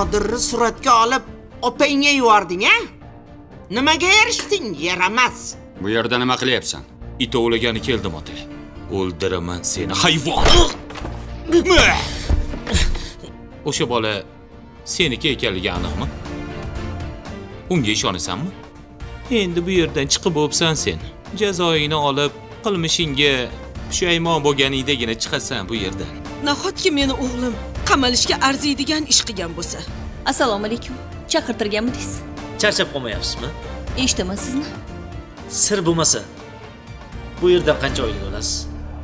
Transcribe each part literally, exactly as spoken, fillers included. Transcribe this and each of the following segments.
Nodirni suratga olib, opangga yubording, a? Nimaga erishding? Yaramas. Bu yerda nima qilyapsan? It o'lagani keldim, ota. O'ldiraman seni, hayvon. O'sha bola seniki ekanligi aniqmi? Unga ishonasanmi? Endi bu yerdan chiqib bo'psan sen. Jazoingni olib, qilmishingga pushaymon bo'lganingdagina chiqasan bu yerdan. Nahotki meni o'g'lim qamalishga arziydigan ish qilgan bo'lsa. Assalomu alaykum. Chaqirtirganmidingiz? Charchab qolmayapsizmi? Eshitaman sizni. Sir bo'lmasa, bu yerdan qancha oylik olasiz?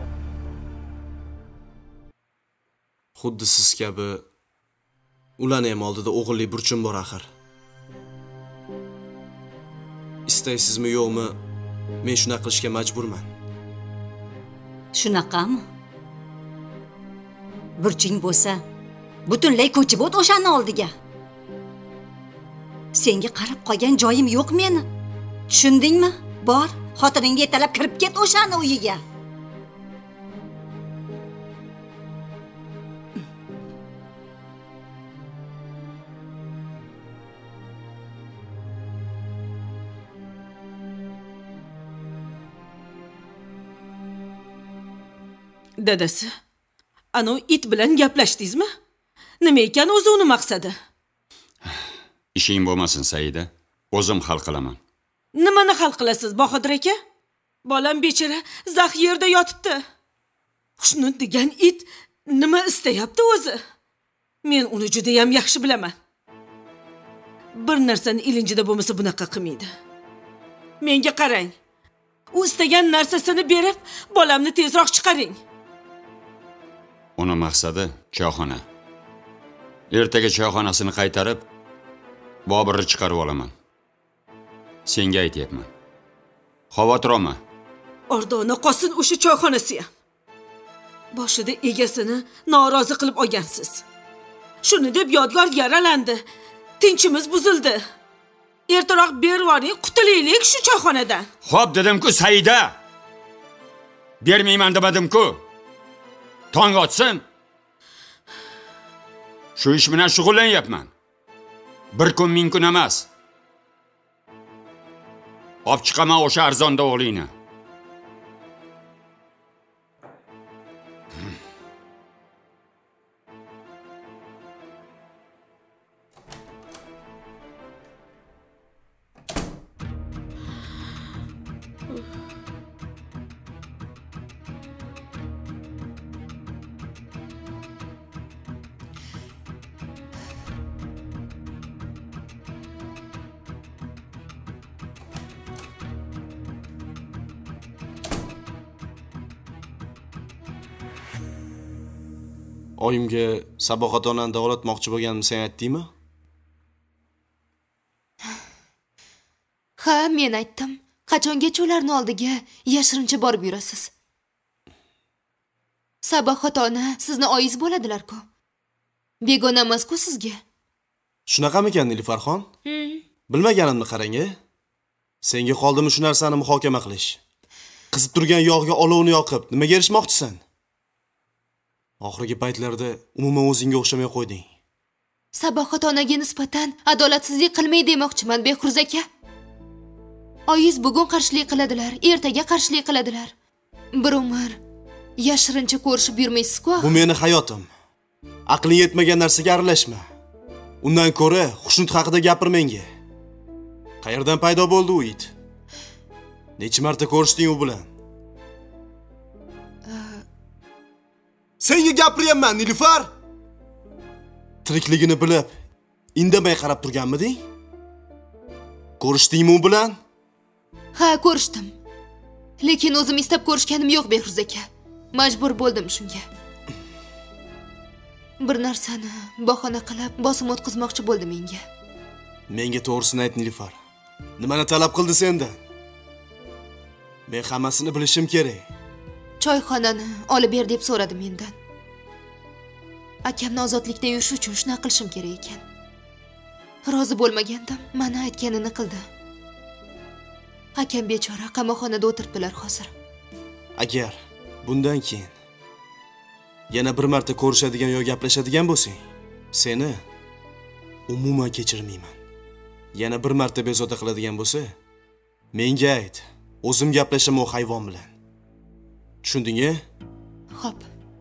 Xuddi siz kabi ularni ham oldida o'g'illik burchim bor axir. Istaysizmi yo'qmi, men shuna qilishga majburman. Shunaqami? Burching bo'lsa, butunlay ko'chib o't o'shani oldiga. Senga qarab qolgan joyim yo'q meni. Tushundingmi? Bor, xotiningga yetalab kirib ket o'shani uyiga. Dadasi, ana it bilan gaplashdingizmi? Nima ekan o'zi uni maqsadi? Ishing bo'lmasin, Saida. O'zim hal qilaman. Nimani hal qilasiz, Bahodir aka? Bolam bechara zax yerda yotibdi. Xushnud degan it nima istayapti o'zi? Men uni juda ham yaxshi bilaman. Bir narsani ilinjida bo'lmasa bunaqa qilmaydi. Menga qarang. U istagan narsasini berib, bolamni tezroq chiqaring. Uni maqsadi choyxona. Ertaga choyxonasini qaytarib, Bobirni chiqarib olaman. Senga aytyapman. Xavotir olma. Ordona qolsin o'sha choyxonasi ham. Boshida egasini norozi qilib olgansiz. Shuni deb yodgor yaralandi. Tinchimiz buzildi. Ertaroq bervoring, qutulaylik shu choyxonadan. Xo'p dedim-ku, Saida. Bermayman dedim-ku. Tong otsin. Shu ish bilan shug'ullanyapman. Bir kun ming kun emas. Olib chiqaman o'sha arzonda o'g'lingni. Oyimga Sabohat onani davolatmoqchi bo'lganimni sen aytdingmi? Ha, men aytdim. Qachongacha ularning oldiga yashirincha borib yurasiz? Sabohat ona sizni oyiz bo'ladilar-ku. Begona emas-ku sizga. Shunaqamikan Nilfarxon? Bilmaganimni qarang-a. Senga qoldimi shu narsani muhokama qilish? Qizib turgan yog'ga olovni yoqib, nimaga erishmoqchisan? Oxirgi paytlarda umuman o'zingga o'xshamay qo'yding. Sabohat onaga nisbatan adolatsizlik qilmay demoqchiman, Behruz aka. Oyiz bugun qarshilik qiladilar, ertaga qarshilik qiladilar. Bir umr yashirincha ko'rishib yurmaysiz-ku. Bu meni hayotim. Aqling yetmagan narsaga aralashma. Undan ko'ra Xushnud haqida gapir menga. Qayerdan paydo bo'ldi u it? Necha marta ko'rishding u bilan? Senga gapiryapman, Nilufar. Tirikligini bilib, indamay qarab turganmiding? Ko'rishdingmi u bilan? Ha, ko'rishdim. Lekin o'zim istab ko'rishganim yo'q, Behruz aka. Majbur bo'ldim shunga. Bir narsani bahona qilib, bosim o'tkazmoqchi bo'ldi menga. Menga to'g'risini ayt, Nilufar. Nimani talab qildi sendan? Men hammasini bilishim kerak. Choyxonani olib ber deb so'radi mendan. Akamni ozodlikda yurish uchun shuna qilishim kerak ekan. Rozi bo'lmagandim, mana aytganini qildi. Akam bechora qamoqxonada o'tiribdilar hozir. Agar bundan keyin yana bir marta ko'rishadigan yoki gaplashadigan bo'lsang, seni umuman kechirmayman. Yana bir marta bezovta qiladigan bo'lsa, menga ayt. O'zim gaplashaman o hayvon bilan. Tushundingmi? Xo'p.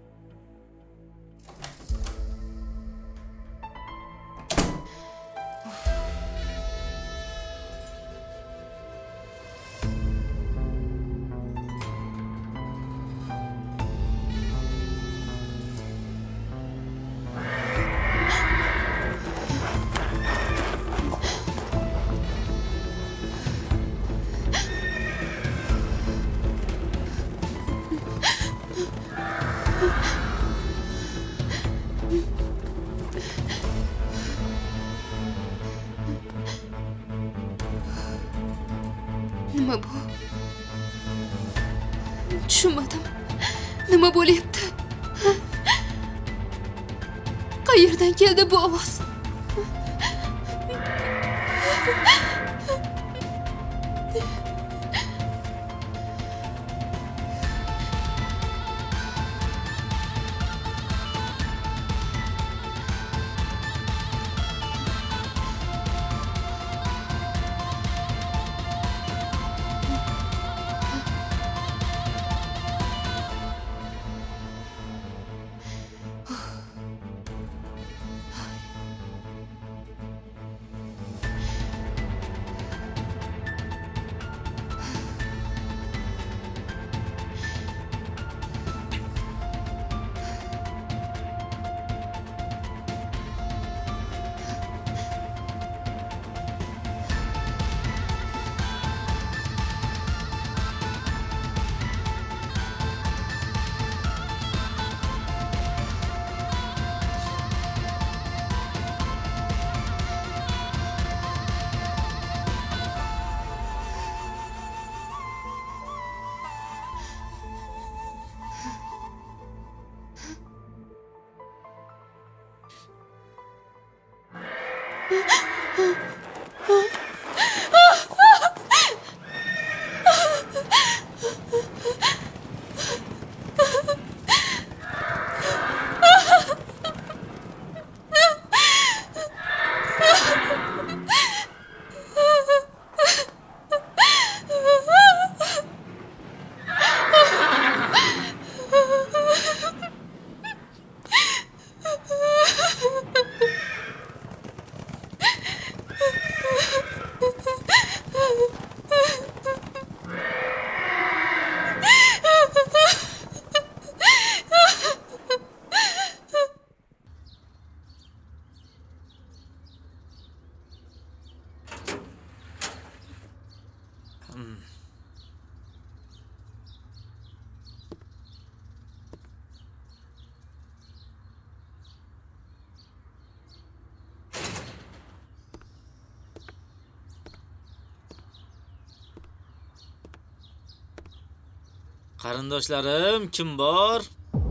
Nima bu? Tushunmadim. Nima bo'lyapti? Qayerdan keldi bu ovoz? Qarindoshlarim, kim bor?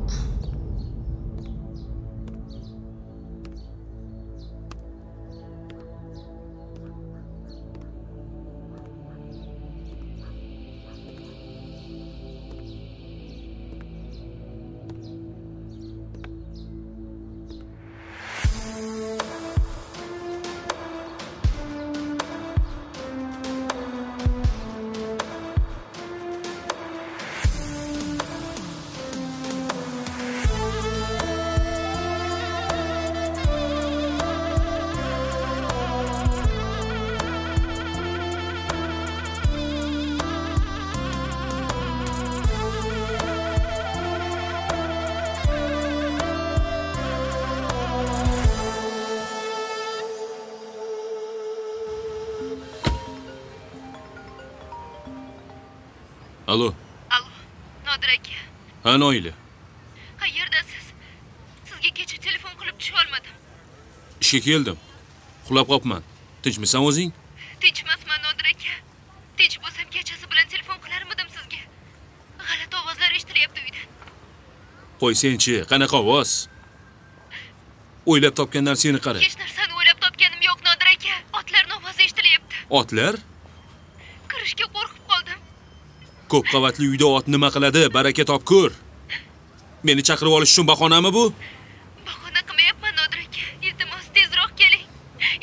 Alo. Alo, Nodir aka. Ha, Noila. Qayerdasiz? Sizga kecha telefon qilib tusha olmadim. Ishga keldim. Uxlab qopman. Tinchmisan o'zing? Tinchmasman, Nodir aka. Tinch bo'lsam kechasi bilan telefon qilarmidim sizga. G'alati ovozlar eshitilyapti uydan. Qo'y-senchi, qanaqa ovoz? O'ylab topgan narsani qara. Hech narsani o'ylab topganim yo'q, Nodir aka. Otlarning ovozi eshitilyapti. Otlar? Kirishga qo'rqib qoldim. Ko'p qavatli uyda ot nima qiladi? Baraka topkur. Meni chaqirib olish uchun bahonami bu? Bahona qilmayapman, Nodir aka. Iltimos tezroq keling.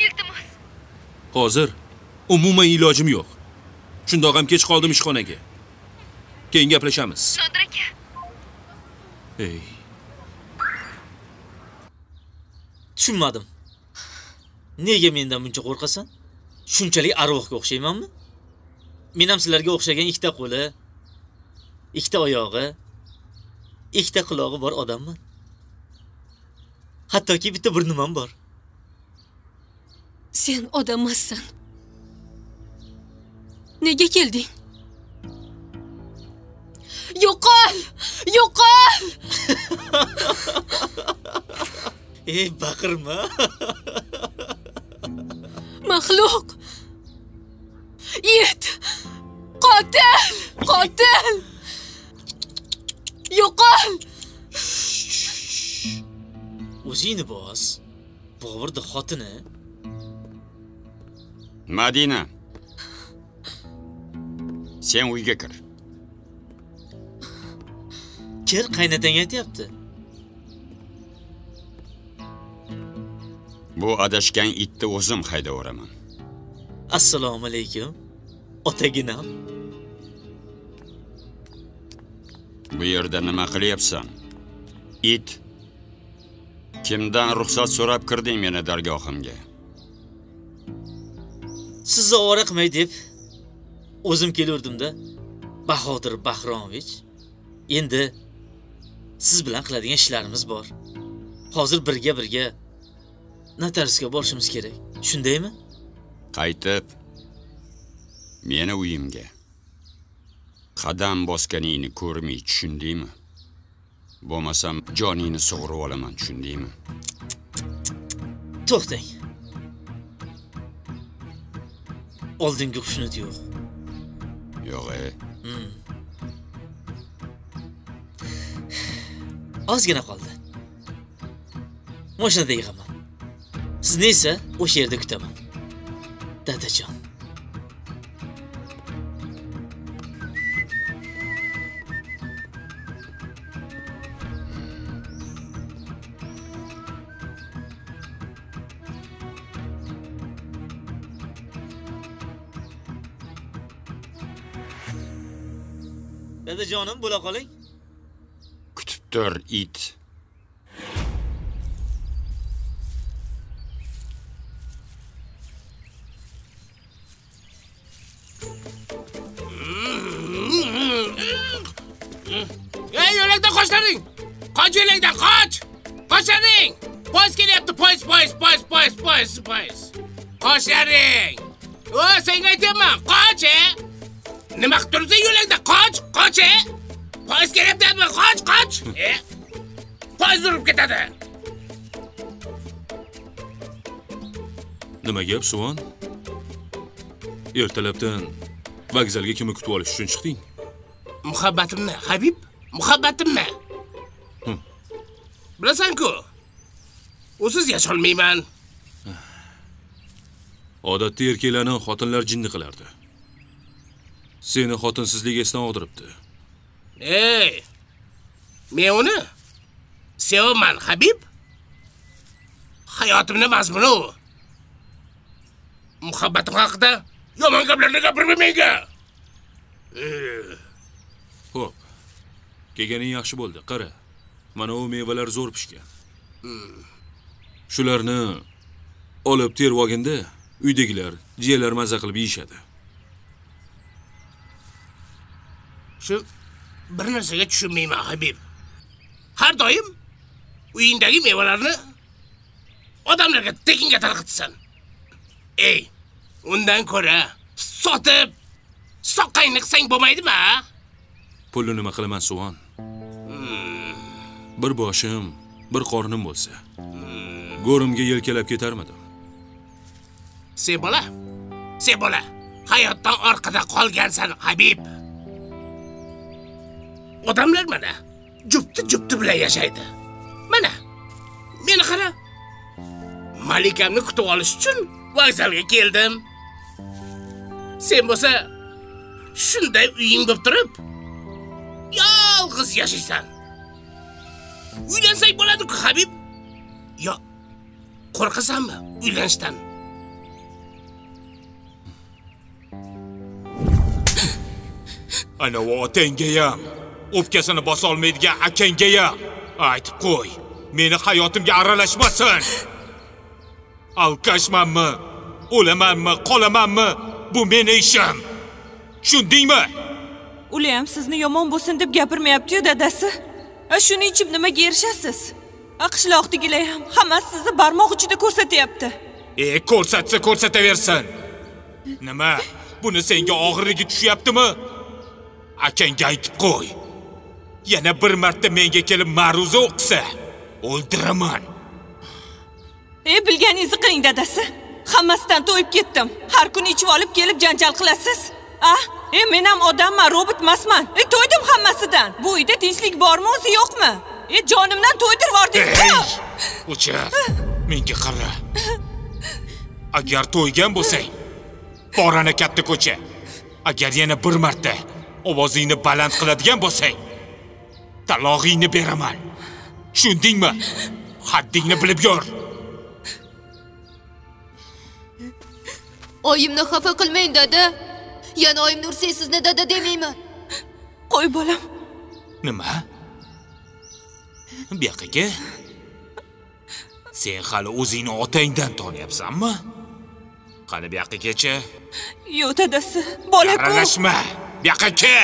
Hozir umuman ilojim yo'q. Shundoq ham kech qoldim ishxonaga. Keyin gaplashamiz. Nodir aka. Ey, Tushunmadim. Nega mendan buncha qo'rqasan? Shunchalik arvohga o'xshaymanmi? Men ham sizlarga o'xshagan ikkita qo'li, ikkita oyog'i, ikkita qulog'i bor odamman. Hattoki bitta burnim ham bor. Sen odam emassan. Nega kelding? Yo'qol! Yo'qol! Ey, baqirma. Maxluq! It! Qotil! Qotil! Yo'qol! O'zingni bos. Boburni xotini. Madina. Sen uyga kir. Kir, qaynatang aytyapti. Bu adashgan itni o'zim haydaveraman. Assalomu alaykum. Otaginam. Bu yerda nima qilyapsan? It. Kimdan ruxsat so'rab kirding meni dargohimga? Sizni ovora qilmay deb o'zim keluvdim-da, Bahodir Bahromovich. Endi siz bilan qiladigan ishlarimiz bor. Hozir birga-birga notariusga borishimiz kerak. Shundaymi? Qaytib meni uyimga qadam bosganingni ko'rmay tushundingmi? Bo'lmasam joningni sug'urib olaman, tushundingmi? To'xtang. Oldingi xushnud yo'q. Yo'q, e. Hmm. Ozgina qoldi. Mashinada yig'aman. Sizni esa o'sha yerda kutaman. Dadajon. Dadajonim, bo'la qoling. Kutib tur, it. Ey, yo'lakdan qochlaring! Qoch yo'lakdan, qoch! Qochlaring! Poyez kelyapti, poyez, poyez, poyez, poyez, poyez, poyez. Qochlaring! O, senga aytyapman, qoch, e! Nima qilib turibsan yo'lakda? Qoch, qoch, e! Poyez kelyapti, qoch, qoch! E? Poyez urib ketadi. Nima gap, Suvon? Ertalabdan vokzalga kimni kutib olish uchun chiqding? Muhabbatimni, Habib, muhabbatimni. Bilasan-ku, usiz yasholmayman. Odatda erkaklarni xotinlar jinni qilardi. Seni xotinsizlik esdan og'diribdi. Ey! Men uni sevaman, Habib. Hayotimning mazmuni u. Muhabbatim haqida yomon gaplarni gapirma menga. Xo'p. Kelganing yaxshi bo'ldi. Qara. Mana u mevalar zo'r pishgan. Shularni olib terib olganda uydagilar, jiyalar mazza qilib yeyishadi. Shu bir narsaga tushunmayman, Habib. Har doim uyingdagi mevalarni odamlarga tekinga tarqatsan. Ey, undan ko'ra sotib soqqangni qilsang bo'lmaydimi? Pulni nima qilaman, Suvon? Bir boshim, bir qornim bo'lsa, go'rimga yelkalab ketarmidim. Sen bola, sen bola, hayotdan orqada qolgansan, Habib. Odamlar mana jupti-jupti bilan yashaydi. Mana, meni qara. Malikamni kutib olish uchun vokzalga keldim. Sen bo'lsa shunday uying bo'lib turib, yolg'iz yashaysan. Uylansang bo'ladi-ku, Habib. Yo, qo'rqasanmi uylanishdan? Ana o otangayam, o'pkasini bosa olmaydigan akangayam aytib qo'y. Meni hayotimga aralashmasin. Alkashmanmi, o'lamanmi, qolamanmi, bu meni ishim. Tushundingmi? Ular ham sizni yomon bo'lsin deb gapirmayapti-yu, dadasi. A shuning uchun nimaga erishasiz? A qishloqdagilar ham hammasi sizni barmoq ichida ko'rsatyapti. E, ko'rsatsa ko'rsataversin. Nima? Buni senga og'irligi tushyaptimi? Akangga aytib qo'y. Yana bir marta menga kelib ma'ruza o'qisa, o'ldiraman. E, bilganingizni qiling, dadasi. Hammasidan to'yib ketdim. Har kuni ichib olib kelib janjal qilasiz. Ah, e men ham odamman, robot emasman. E to'ydim hammasidan. Bu uyda tinchlik bormi o'zi yo'qmi? E jonimdan to'ydirib yubordingiz-ku. O'char. Menga qara. Agar to'ygan bo'lsang, borana katta ko'cha. Agar yana bir marta ovozingni baland qiladigan bo'lsang, talog'ingni beraman. Tushundingmi? Haddingni bilib yur. Oyimni xafa qilmang, dada. Yana oyim Nursay sizni dada demayman. Qo'y bolam. Nima? Bu yoqqa. Sen hali o'zingni otangdan tonyapsanmi? Qani bu yoqqa kecha? Yo'q, dadasi, bola-ku. Aralashma. Bu yoqqa ke.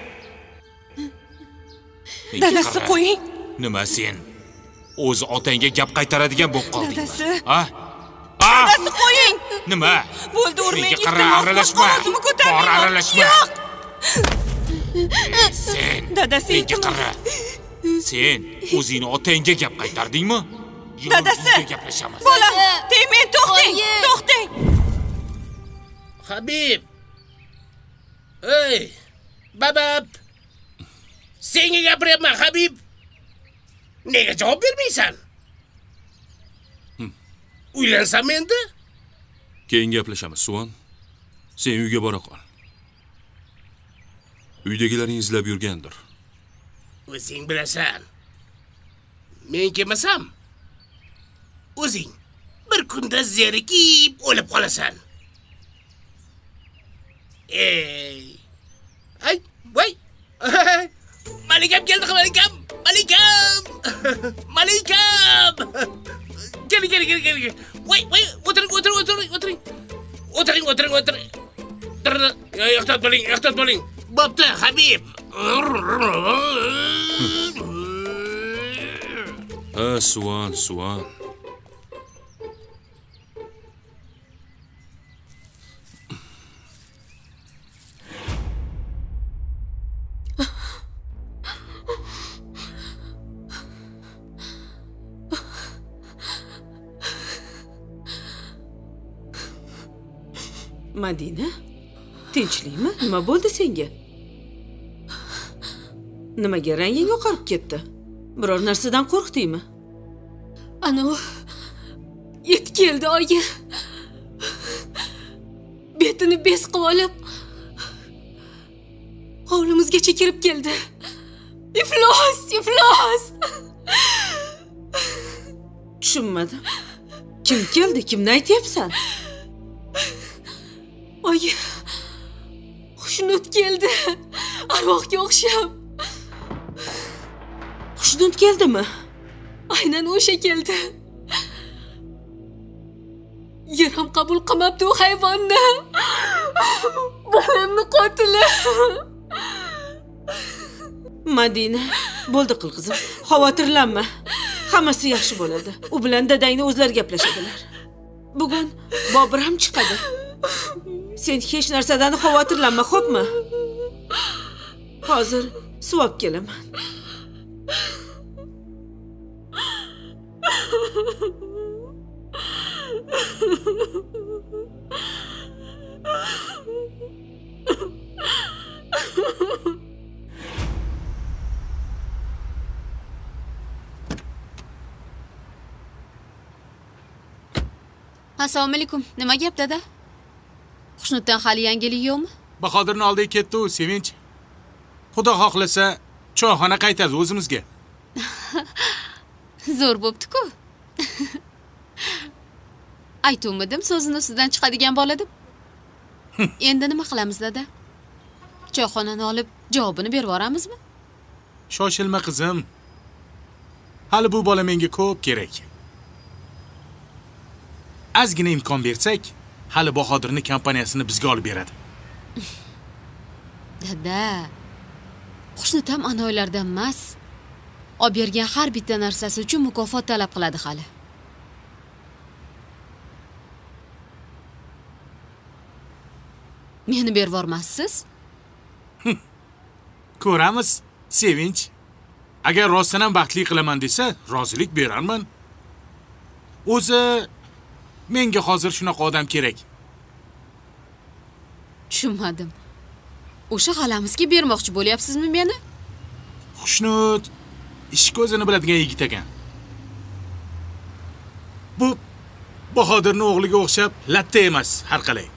Dadasi, qo'ying. Nima sen? O'z otangga gap qaytaradigan bo'lib qolding. Dadasi. Ha? Dadasi, qo'ying. Nima? Bo'ldi, urmang. Menga qara, aralashma. Bor, aralashma. Yo'q. Sen. Dadasi, menga qara. Sen o'zingni otangga gap qaytardingmi? Dadasi. Gaplashamiz. Bolam, tegmang, to'xtang. To'xtang. Habib. Ey, babab. Senga gapiryapman, Habib. Nega javob bermaysan? Uylansam endi? Keyin gaplashamiz, Suvan. Sen uyga bora qol. Uydagilaring izlab yurgandir. O'zing bilasan. Men kelmasam, o'zing bir kunda zerikib o'lib qolasan. Ey. Ay, voy. Malikam keldi, Malikam. Malikam. Malikam. Gel gel gel gel. Voy, voy, o'tiring, o'tiring, o'tiring, o'tiring. O'tiring, o'tiring, o'tiring. Turdi. Ehtiyot bo'ling, ehtiyot bo'ling. Bo'pti, Habib. Ha, Suvan, Suvan. Madina, tinchlikmi? Nima bo'ldi senga? Nimaga ranging oqarib ketdi? Biror narsadan qo'rqdingmi? Ana yet keldi oyi. Betini bez qilib olib hovlimizgacha kirib keldi. Iflos, iflos. Tushunmadim. Kim keldi? Kimni aytyapsan? Oyi, Xushnut keldi. Arvohga o'xshab. Xushnut keldimi? Aynan o'sha keldi. Yer ham qabul qilmabdi u hayvonni. Bolamni qotili. Madina, bo'ldi qil qizim. Xavotirlanma. Hammasi yaxshi bo'ladi. U bilan dadangni o'zlari gaplashadilar. Bugun Bobur ham chiqadi. Sen hech narsadan xavotirlanma, xo'pmi? Hozir suv olib kelaman. Assalomu alaykum. Nima gap, dada? Xushnutdan hali yangilik yo'qmi? Bahodirni oldiga ketdi u, Sevinch. Xudo xohlasa, choyxona qaytadi o'zimizga. Zo'r bo'pti-ku. Aytuvmidim, so'zini ustidan chiqadigan bola deb. Endi nima qilamiz, dada? Choyxonani olib javobini berib yuboramizmi? Shoshilma qizim. Hali bu bola menga ko'p kerak. Ozgina imkon bersak, hali Bahodirning kompaniyasini bizga olib beradi. Dada. Xushnud ham anoylardan emas. Olib bergan har bitta narsasi uchun mukofot talab qiladi hali. Meni berib yubormassiz? Ko'ramiz, sevinch. Agar rostdan ham baxtli qilaman desa, rozilik berarman. O'zi menga hozir shunaqa odam kerak. Tushunmadim. O'sha xalamizga bermoqchi bo'lyapsizmi meni? Xushnud ish ko'zini biladigan yigit ekan. Bu Bahodirning o'g'liga o'xshab latta emas, har qalay.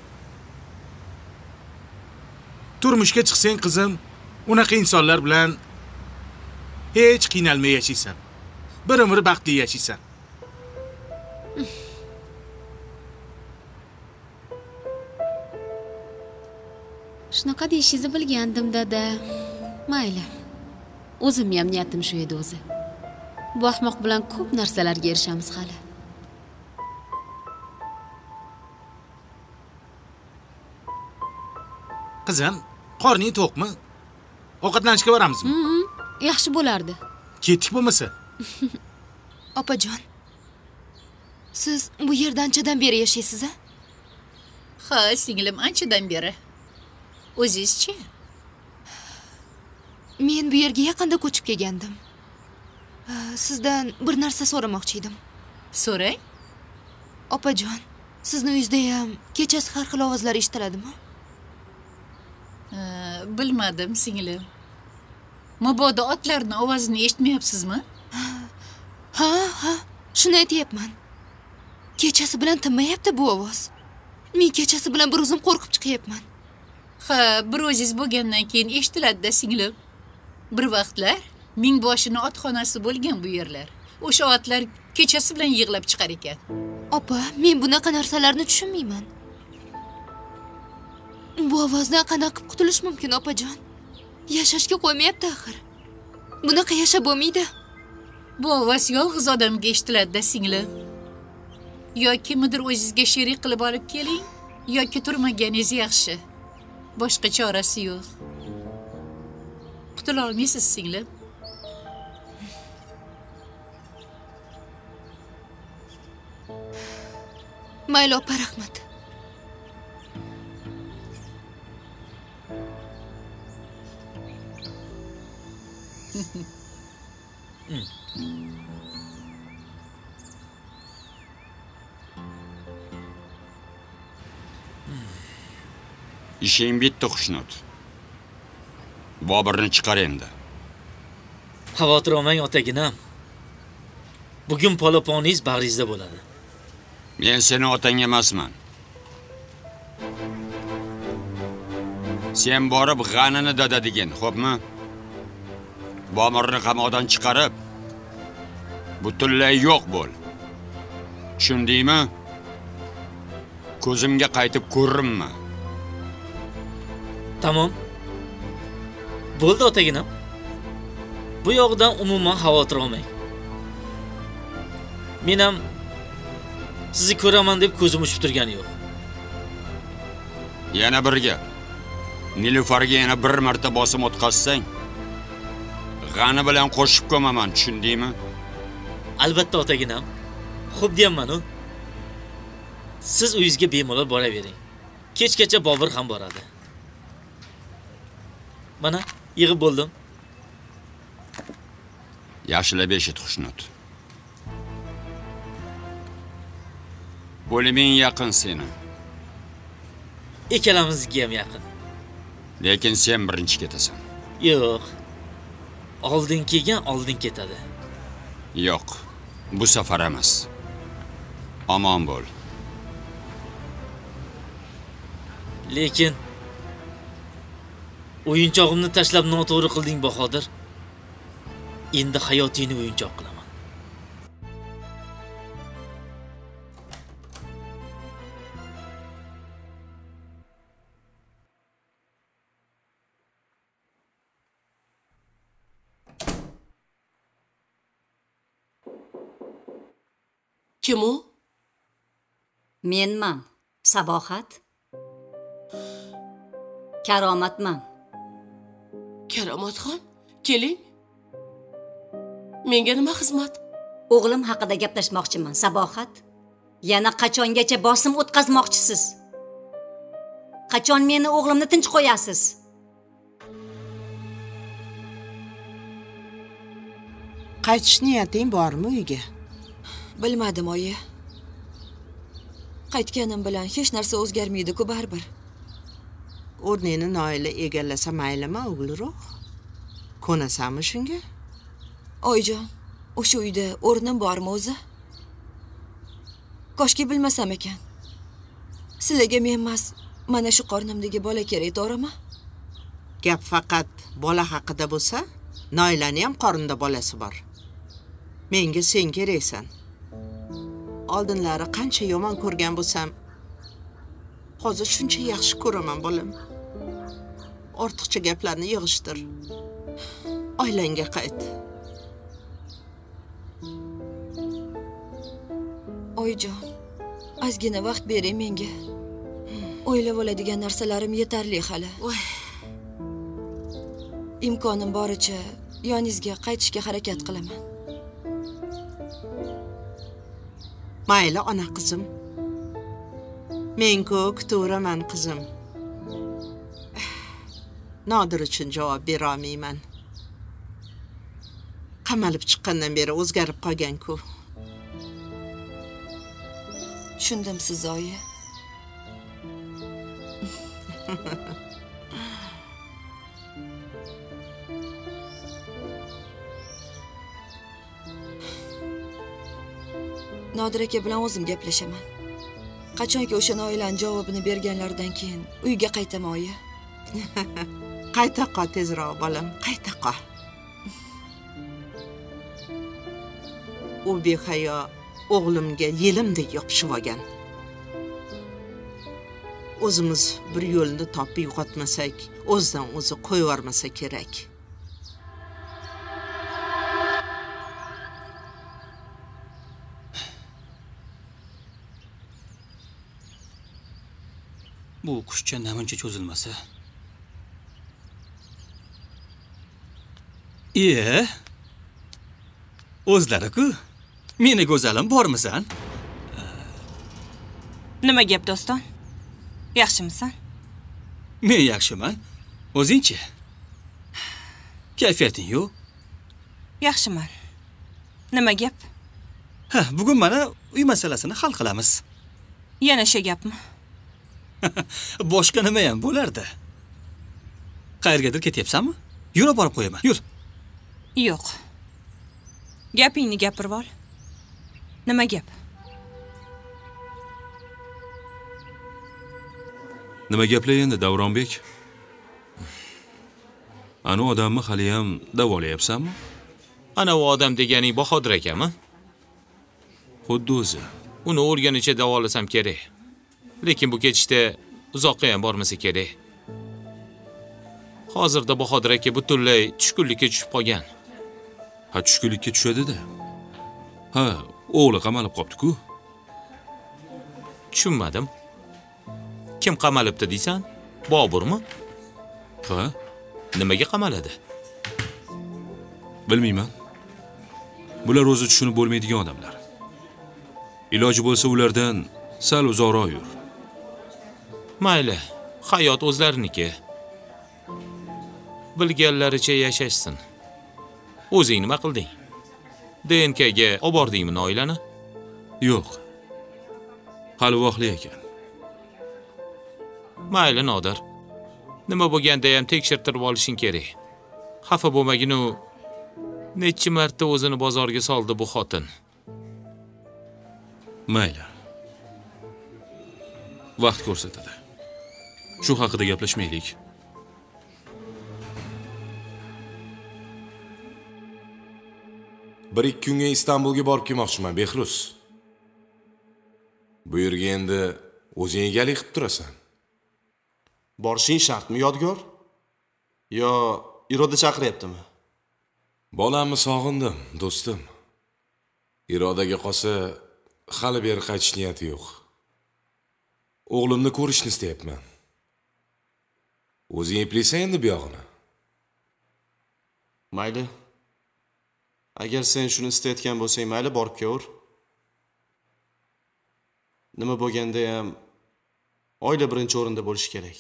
Turmushga chiqsang qizim, unaqa insonlar bilan hech qiynalmay yashaysan. Bir umr baxtli yashaysan. Shunaqa deyishingizni bilgandim, dada. Mayli. O'zim ham niyatim shu edi o'zi. Bu ahmoq bilan ko'p narsalarga erishamiz hali. Qizim, qorning to'qmi? Ovqatlanishga boramizmi? Mm-hmm. Yaxshi bo'lardi. Ketdik bo'lmasa? Opajon. Siz bu yerda anchadan beri yashaysiz-a? Ha, singlim anchadan beri. O'zingiz-chi? Men bu yerga yaqinda ko'chib kelgandim. Sizdan bir narsa so'ramoqchi edim. So'rang. Opajon, sizning uyingizda ham kechasi har xil ovozlar eshitiladimi? Bilmadim, singlim. Mabodo otlarning ovozini eshitmayapsizmi? Ha, ha, shuni aytyapman. Kechasi bilan tinmayapti bu ovoz. Men kechasi bilan bir o'zim qo'rqib chiqyapman. Ha, bir o'zingiz bo'lgandan keyin eshitiladi-da, singlim. Bir vaqtlar mingboshini otxonasi bo'lgan bu yerlar. O'sha otlar kechasi bilan yig'lab chiqar ekan. Opa, men bunaqa narsalarni tushunmayman. Bu ovozdan qanday qilib qutulish mumkin, opajon? Yashashga qo'ymayapti axir. Bunaqa yashab bo'lmaydi. Bu ovoz yolg'iz odamga eshitiladi-da, singlim. Yo kimnidir o'zingizga sherik qilib olib keling, yoki turmaganingiz yaxshi. Boshqa chorasi yo'q. Qutula olmaysiz, singlim. Mayli, opa, rahmat. Ishing bitdi, Xushnud. Bobirni chiqar endi. Xavotir olmang, otaginam. Bugun polaponingiz bag'ringizda bo'ladi. Men seni otang emasman. Sen borib g'anini dada degin, xo'pmi? Bomirni qamoqdan chiqarib, butunlay yo'q bo'l. Tushundingmi? Ko'zimga qaytib ko'rinma. Tamam. Bo'ldi, otaginam. Bu yoqdan umuman xavotir olmang. Men ham sizni ko'raman deb ko'zim uchib turgani yo'q. Yana bir gap. Nilufarga yana bir marta bosim o'tkazsang, g'ani bilan qo'shib ko'maman, tushundingmi? Albatta, otaginam. Xo'p deyapman-ku. Siz uyingizga bemalol boravering. Kechgacha Bobir ham boradi. Mana, yig'ib bo'ldim. Yaxshilab eshit, Xushnud. Bo'liming yaqin seni. Ikkalamizga ham yaqin. Lekin sen birinchi ketasan. Yo'q. Oldin kelgan oldin ketadi. Yo'q. Bu safar emas. Omon bo'l. Lekin o'yinchog'imni tashlab noto'g'ri qilding, Bahodir. Endi hayotingni o'yinchoq qilaman. Kim u? Menman, Sabohat. Karomatman. Karomatxon, keling. Menga nima xizmat? O'g'lim haqida gaplashmoqchiman, Sabohat. Yana qachongacha bosim o'tkazmoqchisiz? Qachon meni o'g'limni tinch qo'yasiz? Qaytish niyating bormi uyga? Bilmadim, oyi. Qaytganim bilan hech narsa o'zgarmaydi-ku baribir. O'rnini Noila egallasa maylimi, o'g'ilroq? Ko'nasanmi shunga? Oyijon, o'sha uyda o'rnim bormi o'zi? Koshki bilmasam ekan. Sizlarga men emas, mana shu qornimdagi bola kerak, to'g'rimi? Gap faqat bola haqida bo'lsa, Noilani ham qornida bolasi bor. Menga sen keraksan. Oldinlari qancha yomon ko'rgan bo'lsam, hozir shuncha yaxshi ko'raman, bolam. Ortiqcha gaplarni yig'ishtir. Oilangga qayt. Oyijon, ozgina vaqt bering menga. O'ylab oladigan narsalarim yetarli hali. Imkonim boricha yoningizga qaytishga harakat qilaman. Mayli, ona qizim. Men-ku kutaveraman, qizim. Nodir uchun javob bera olmayman. Qamalib chiqqandan beri o'zgarib qolgan-ku. Tushundim siz, oyi. Nodir aka bilan o'zim gaplashaman. Qachonki o'sha Noilani javobini berganlaridan keyin uyga qaytaman, oyi. Qayta qol tezroq, bolam, qayta qol. U behayo o'g'limga yelimdek yopishib olgan. O'zimiz bir yo'lni topib yo'qotmasak, o'zidan o'zi qo'yib yormasa kerak. Bu qushcha namuncha cho'zilmasa. Iye. O'zlari-ku. Meni go'zalim bormisan? Nima gap, do'ston? Yaxshimisan? Men yaxshiman. O'zingchi? Kayfiyating yo'q? Yaxshiman. Nima gap? Ha, bugun mana uy masalasini hal qilamiz. Yana shu gapmi? Boshqa nima ham bo'lardi? Qayergadir ketyapsanmi? Yura borib qo'yaman. Yur. Yo'q. Gapingni gapirib ol. Nima gap? Nima gaplar endi, Davronbek? Ana odamni hali ham davolayapsanmi? Ana u odam deganing Bahodir akami? Xuddi o'zi. Uni o'lganicha davolasam kerak. Lekin bu ketishda uzoqqa ham bormasa kerak. Hozirda Bahodir aka butunlay tushkunlikka tushib qolgan. Ha, tushkunlikka tushadi-da. Ha, o'g'li qamalib qopti-ku. Tushunmadim. Kim qamalibdi deysan? Boburmi? Ha? Nimaga qamaladi? Bilmayman. Bular o'zi tushunib bo'lmaydigan odamlar. Iloji bo'lsa ulardan sal uzoqroq yur. Mayli, hayot o'zlariniki. Bilganlaricha yashashsin. O'zing nima qilding? D N K ga olib bordingmi Noilani? Yo'q. Hali vaqtli ekan. Mayli, Nodir. Nima bo'lganda ham tekshirtirib olishing kerak. Xafa bo'lmagin, u necha marta o'zini bozorga soldi bu xotin. Mayli. Vaqt ko'rsatadi. Shu haqida gaplashmaylik. Bir ikki kunga Istanbulga borib kelmoqchiman, Behruz. Bu yerga endi o'zing egalik qilib turasan. Borishing shartmi, Yodgor? Yo, Iroda chaqiryaptimi? Bolamni sog'indim, do'stim. Irodaga qolsa, hali beri qaytish niyati yo'q. O'g'limni ko'rishni istayapman. O'zing eplaysan endi bu yog'ini. Mayli. Agar sen shuni istayotgan bo'lsang, mayli borib kelaver. Nima bo'lganda ham oila birinchi o'rinda bo'lishi kerak.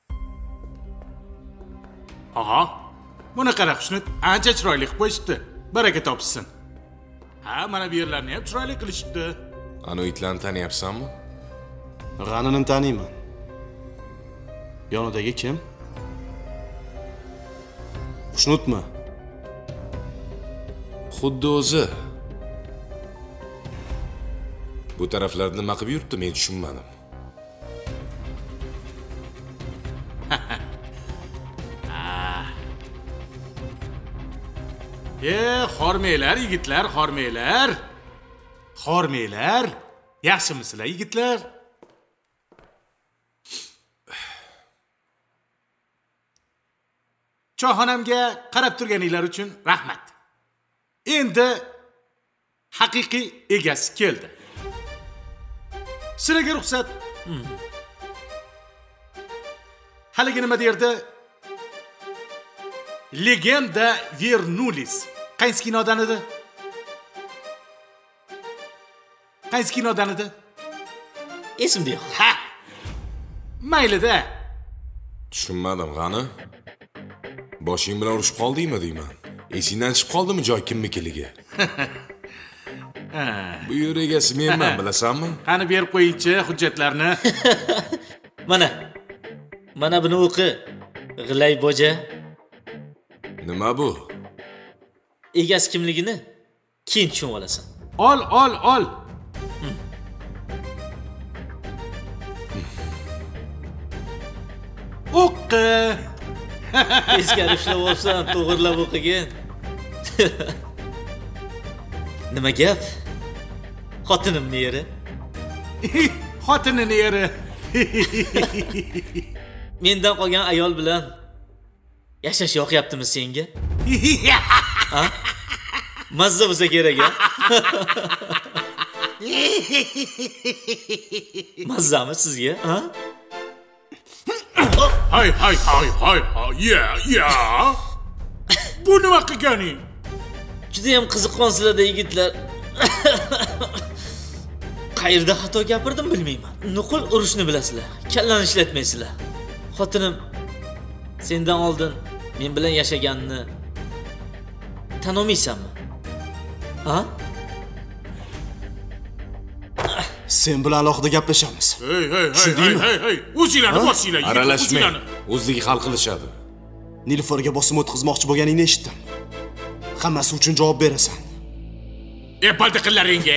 Aha. Buni qara, Xushnut ancha chiroyli qilib qo'yishibdi. Baraka topsin. Ha, mana bu yerlarni ham chiroyli qilishibdi. Ana itlarni taniyapsanmi? G'anini taniyman. Yonidagi kim? Xushnutmi? Xuddi o'zi. Bu taraflarda nima qilib yuribdi, men tushunmadim. E, xormeylar, yigitlar, xormeylar. Xormeylar. Yaxshimisizlar, yigitlar? Choyxonamga qarab turganinglar uchun rahmat. Endi haqiqiy egasi keldi. Sizlarga ruxsat. Hmm. Haligi nima derdi? Legenda Vernulis. Qaysi kinodan edi? Qaysi kinodan edi? Esimda yo'q. Ha. Mayli-da. Tushunmadim, G'ani. Boshing bilan urushib qoldingmi deyman. Esingdan chiqib qoldimi joy kimnikiligi? Bu yer egasi menman, bilasanmi? Qani berib qo'yingchi hujjatlarni. Mana. Mana buni o'qi. G'ilay boja. Nima bu? Egasi kimligini keyin tushunib olasan. Ol, ol, ol. Hmm. O'qi. Tezkari ishlab olsan, to'g'rilab o'qigin. Nima gap? Xotinimni eri. Xotinini eri. Mendan qolgan ayol bilan yashash yoqyaptimi senga? Ha? Mazza bo'lsa kerak, ha? Mazzami sizga, ha? Hay, hay, hay, hay, hay, ya, ya. Bu nima qilganing? Juda ham qiziqqonsizlar-da yigitlar. Qayerda xato gapirdim bilmayman. Nuqul urushni bilasizlar, kallani ishlatmaysizlar. Xotinim sendan oldin men bilan yashaganini tan olmaysanmi? Ha? Sen bilan alohida gaplashamiz. Hey, hey, hey, hey, hey, hey. O'zinglarni bosinglar, aralashmang. O'zligi hal qilishadi. Nilufurga bosim o'tkazmoqchi bo'lganingni eshitdim. Hammasi uchun javob berasan. E, baldiqlaringga.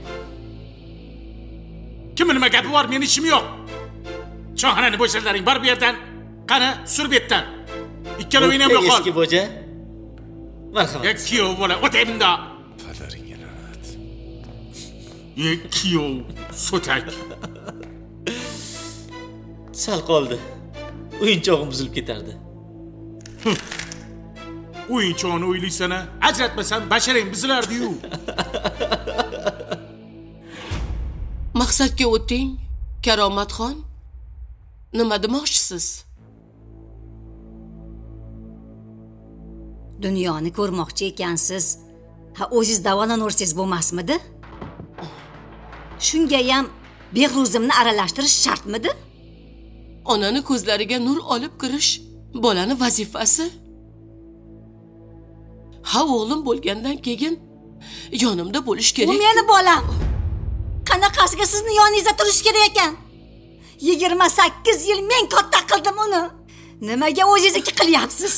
Kim nima gapi bor, meni ishim yo'q. Choyxonani bo'shatlaring, bar bu yerdan. Qani, sur betdan. Ikkaloving ham yo'qol. Eski boja. Marhamat. Kuyov bola, o'taymda. Padaringga la'nat. Ye, kuyov, so'tak. Sal qoldi. O'yinchog'im buzilib ketardi. O'yinchog'ini o'ylaysana, ajratmasam basharing buzilardi-yu. Maqsadga o'ting, Karomatxon. Nima demoqchisiz? Dunyoni ko'rmoqchi ekansiz. Ha, o'zingiz davolanorsiz bo'lmasmidi? Shunga ham Behruzimni aralashtirish shartmidi? Onani ko'zlariga nur olib kirish bolani vazifasi. Ha, o'g'lim bo'lgandan keyin yonimda bo'lish kerak. U meni bolam. Qanaqasiga sizni yoningizda turish kerak ekan? yigirma sakkiz yil men katta qildim uni. Nimaga o'zingizniki qilyapsiz?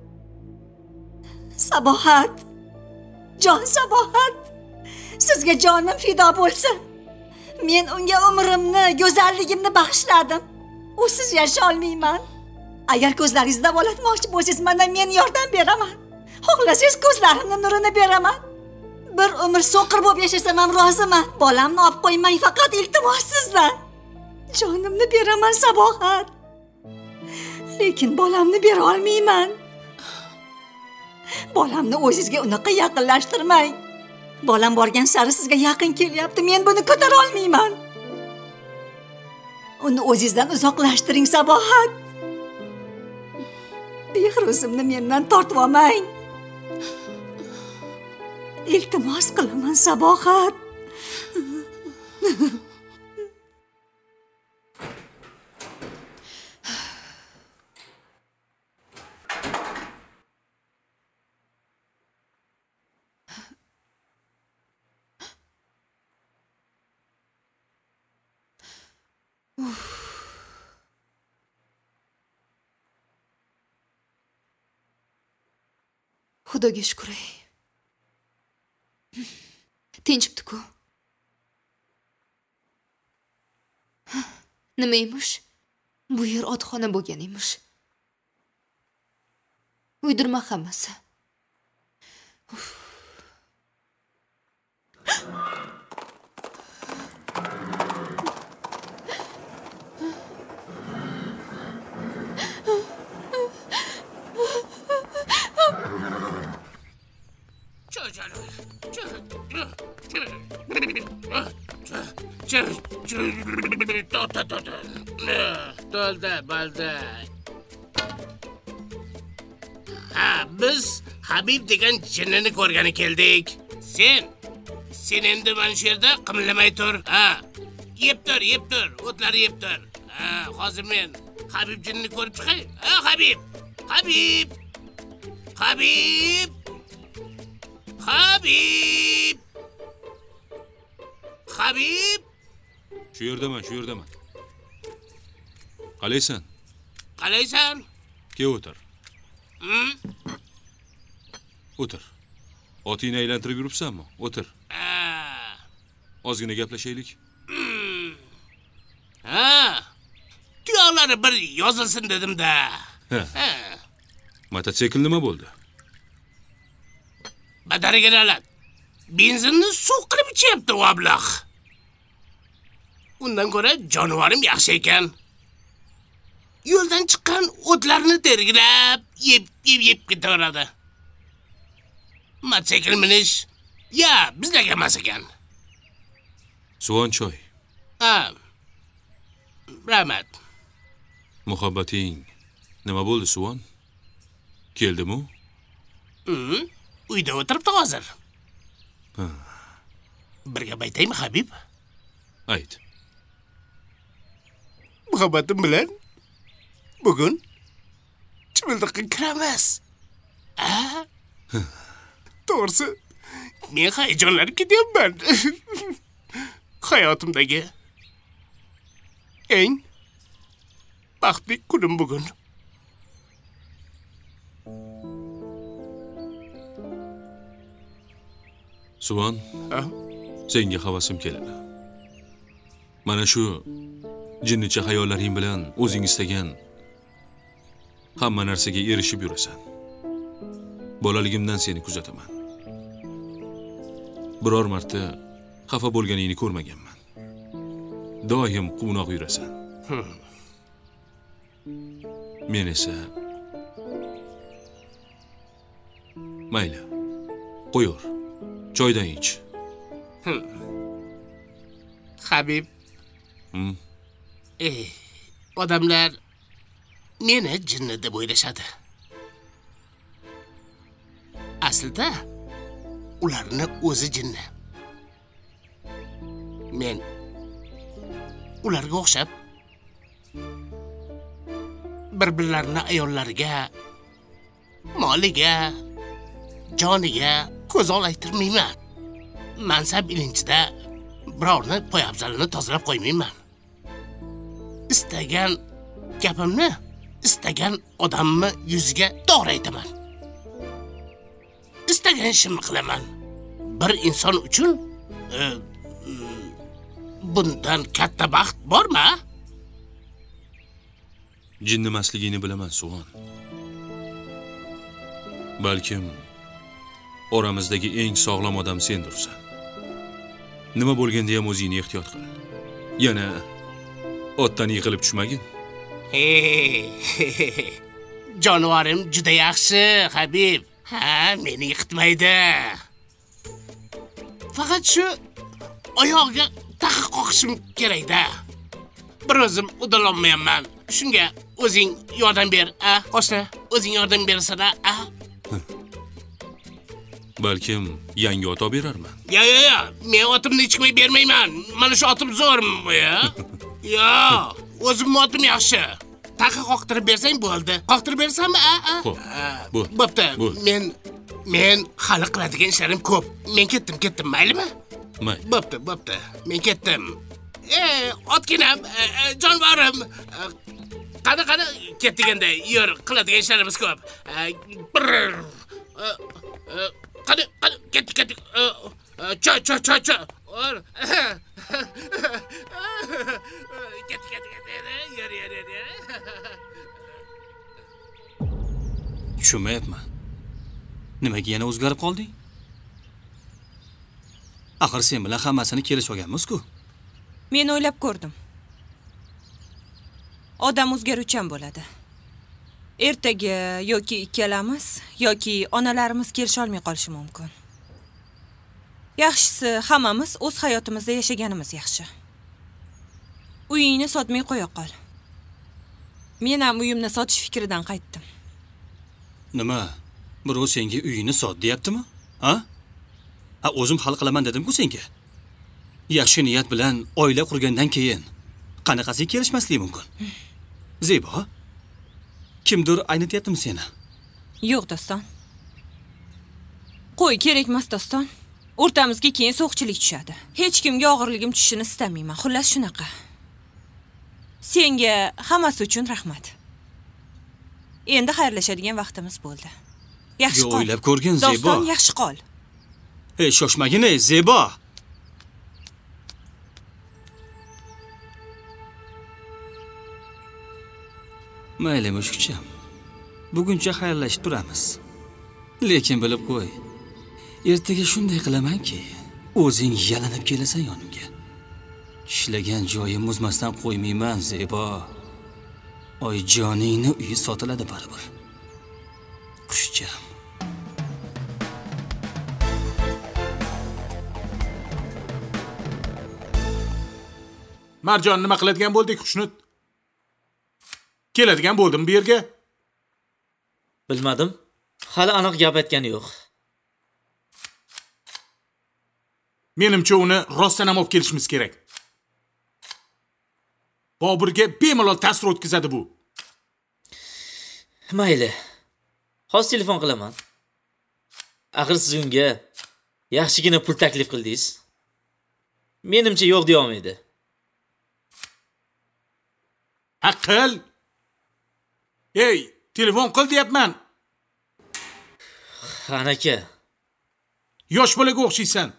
Sabohat. Jon Sabohat. Sizga jonim fido bo'lsin. Men unga umrimni, go'zalligimni bag'ishladim. Usiz yasha olmayman. Agar ko'zlaringizni davolatmoqchi bo'lsangiz, mana men yordam beraman. Xohlasangiz ko'zlarimning nurini beraman. Bir umr so'qir bo'lib yashasam ham roziman. Bolamni olib qo'ymang, faqat iltimos sizdan. Jonimni beraman Sabohat. Lekin bolamni bera olmayman. Bolamni o'zingizga unaqa yaqinlashtirmang. Bolam borgan sari sizga yaqin kelyapti. Men buni ko'tara olmayman. Uni o'zingizdan uzoqlashtiring, Sabohat. Behruzimni mendan tortib olmang. Iltimos qilaman, Sabohat. Xudoga shukr. Tinchibdi-ku. Nima emish? Bu yer otxona bo'lgan emish. Uydirma hammasi. To'ldi, bo'ldi. Ha, biz Habib degan jinnini ko'rgani keldik. Sen, sen endi mana shu yerda qimillamay tur. Ha, yeb tur, yeb tur, o'tlar yeb tur. Ha, hozir men Habib jinnini ko'rib chiqay. Ha, Habib. Habib. Habib. Habib. Habib. Shu yerdaman, shu yerdaman. Qalaysan? Qalaysan? Kel o'tir. Hmm? O'tir. Otingni aylantirib yuribsanmi? O'tir. Ozgina gaplashaylik. Ha. Tuyoqlari bir yozilsin dedim-da. Ha. Mototsikl nima bo'ldi? Badariga lalat. Benzinni suv qilib ichyapti u ablah. Undan ko'ra jonivorim yaxshi ekan. Yo'ldan chiqqan o'tlarni tergilab, yeb yeb yeb ketaveradi. Mototsikl minish ya bizlarga emas ekan. Suvon choy. Ha. Rahmat. Muhabbating nima bo'ldi, Suvon? Keldimi? Mhm. Uyda o'tiribdi hozir. Ha. Bir gap aytaymi, Habib? Ayt. Muhabbatim bilan bugun chimildiqqa kiramiz. Ha? To'g'risi, men hayajonlanib ketyapman. Hayotimdagi eng baxtli kunim bugun. Suvon, senga havasim keladi. Mana shu jinnicha hayollaring bilan o'zing istagan hamma narsaga erishib yurasan. Bolaligimdan seni kuzataman. Biror marta xafa bo'lganingni ko'rmaganman. Doim quvnoq yurasan. Men esa mayli. Qo'yur. Choydan ich. Habib. Hmm. Eh, odamlar meni jinni deb o'ylashadi. Aslida ularni o'zi jinni. Men ularga o'xshab bir-birlarini ayollariga, moliga, joniga ko'z olaytirmayman. Mansab ilinchida birovni poyabzalini tozalab qo'ymayman. Istagan gapimni istagan odamni yuziga to'g'ri aytaman. Istagan ishimni qilaman. Bir inson uchun e, bundan katta baxt bormi? Jinnimasligingni bilaman, Suvon. Balkim oramizdagi eng sog'lom odam sendursan. Nima bo'lganda ham o'zingni ehtiyot qil. Yana otdan yiqilib tushmagin. Jonivorim juda yaxshi, Habib. Ha, meni yiqitmaydi. faqat shu oyog'iga taqa qoqishim kerak-da. Bir o'zim udalolmayapman. Shunga o'zing yordam ber, a? Qo'shni, o'zing yordam bersana, a? Balkim yangi ot olib berarman. Ya, ya, ya, men otimni hech kimga bermayman. Mana shu otim zo'rmi bu, ya? Yo, o'zimning otim yaxshi. Taqa qoqtirib bersang bo'ldi. Qoqtirib bersammi, a? Xo'p. Bu. Bo'pti. Men men hali qiladigan ishlarim ko'p. Men ketdim, ketdim, maylimi? May. Bo'pti, bo'pti. Men ketdim. Ey, otginam, jonvorim. Qani, qani, ketdiganda yur, qiladigan ishlarimiz ko'p. Qani, qani, ketdik, ketdik. Cho, cho, cho, cho. Ketdik, ketdik, yur, yur, yur. Tushunmayapman. Nimaga yana o'zgarib qolding? Axir sen bilan hammasini kelishib olganmiz-ku. Men o'ylab ko'rdim. Odam o'zgaruvchan bo'ladi. Ertaga yoki ikkalamiz yoki onalarimiz kelisha olmay qolishi mumkin. Yaxshisi hammamiz o'z hayotimizda yashaganimiz yaxshi. Uyingni sotmay qo'ya qol. Men ham uyimni sotish fikridan qaytdim. Nima? Birov senga uyingni sot deyaptimi? Ha? Ha, o'zim hal qilaman dedim-ku senga. Yaxshi niyat bilan oila qurgandan keyin qanaqasi kelishmaslik mumkin? Zebo, kimdir aynatyaptimi seni? Yo'q, Doston. Qo'y, kerak emas, Doston. O'rtamizga keyin so'qchilik tushadi. Hech kimga og'irligim tushishini istamayman. Xullas shunaqa. Senga hammasi uchun rahmat. Endi xayrlashadigan vaqtimiz bo'ldi. Yaxshi qol. O'ylab ko'rgin, Zebo. Doston, yaxshi qol. Ey, shoshmagin, ey, Zebo. Mayli, mushukcham. Buguncha xayrlashib turamiz. Lekin bilib qo'y. Ertaga shunday qilamanki, o'zing yalanib kelasan yonimga. Ishlagan joyim muzmasdan qo'ymayman, Zebo. Oyjoningni uyi sotiladi baribir. Qushcham. Marjon, nima qiladigan bo'ldik, Xushnut? Keladigan bo'ldim bu yerga. Bilmadim. Hali aniq gap aytgani yo'q. Menimcha uni rostdan ham olib kelishimiz kerak. Boburga bemalol ta'sir o'tkazadi bu. Mayli. Hozir telefon qilaman. Axir siz unga yaxshigina pul taklif qildingiz. Menimcha yo'q deya olmaydi. Aql. Ey, telefon qil deyapman. Xan aka. Yosh bolaga o'xshaysan.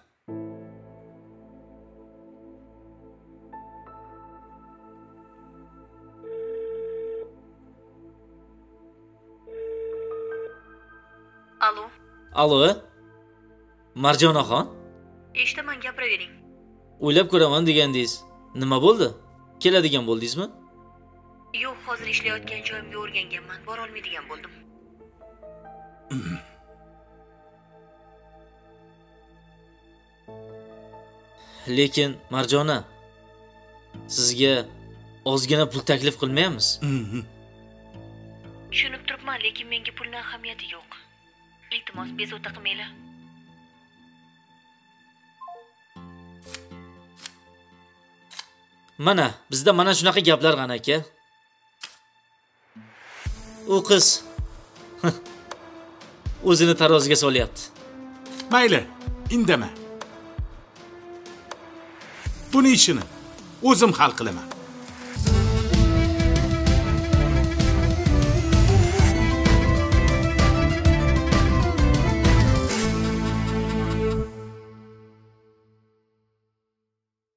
Alo. Alo. Marjonaxon? Eshitaman, gapiravering. O'ylab ko'raman degandingiz. Nima bo'ldi? Keladigan bo'ldingizmi? Yo'q, hozir ishlayotgan joyimga o'rganganman, bora olmaydigan bo'ldim. Lekin Marjona, sizga ozgina pul taklif qilmaymiz. Tushunib turibman, lekin menga pulning ahamiyati yo'q. Iltimos, bezovta qilmanglar. Mana, bizda mana shunaqa gaplar g'an aka. U qiz o'zini taroziga solyapti. Mayli, indama. Buni ishini o'zim hal qilaman.